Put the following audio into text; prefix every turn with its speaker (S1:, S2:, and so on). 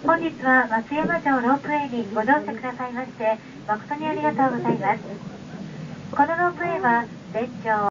S1: 本日は松山城ロープウェイにご乗車くださいまして誠にありがとうございます。このロープウェイは全長